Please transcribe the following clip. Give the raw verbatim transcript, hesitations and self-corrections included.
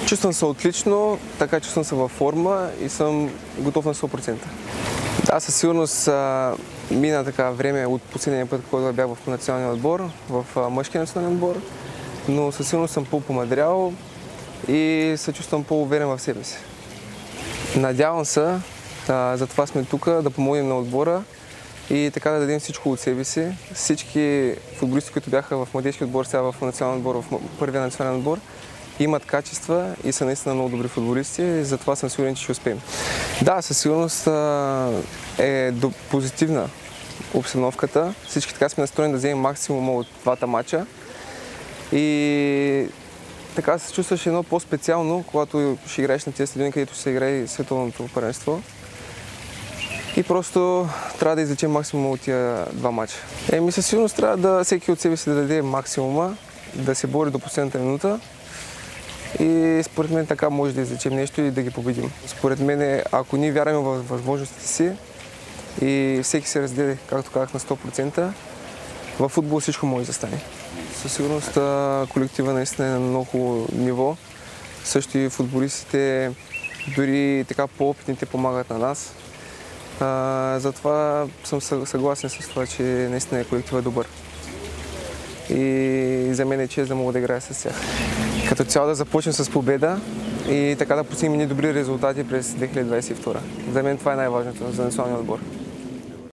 Чувствам се отлично, така чувствам се във форма и съм готов на сто процента. Да, със сигурност а, мина така време от последния път, когато бях в националния отбор, в а, мъжкия национален отбор, но със сигурност съм по-помадрял и се чувствам по-уверен в себе си. Надявам се, а, затова сме тук, да помогнем на отбора и така да дадем всичко от себе си. Всички футболисти, които бяха в младежки отбор, сега в национален отбор, в първия национален отбор, имат качества и са наистина много добри футболисти и затова съм сигурен, че ще успеем. Да, със сигурност е позитивна обстановката. Всички така сме настроени да вземем максимума от двата матча и така се чувстваш едно по-специално, когато ще играеш на тези стадиони, където ще се играе световното първенство. И просто трябва да извлечем максимума от тия два матча. Еми, със сигурност трябва да всеки от себе си да даде максимума, да се бори до последната минута. И според мен така може да извлечем нещо и да ги победим. Според мен, ако ние вярваме в възможностите си и всеки се разделя, както казах, на сто процента, във футбол всичко може да стане. Със сигурност колектива наистина е на много хубаво ниво. Също и футболистите, дори така по-опитните помагат на нас. А, затова съм съгласен с това, че наистина колективът е добър. И за мен е чест да мога да играя с тях. Като цяло да започнем с победа и така да постигнем добри резултати през две хиляди двадесет и втора. За мен това е най-важното за националния отбор.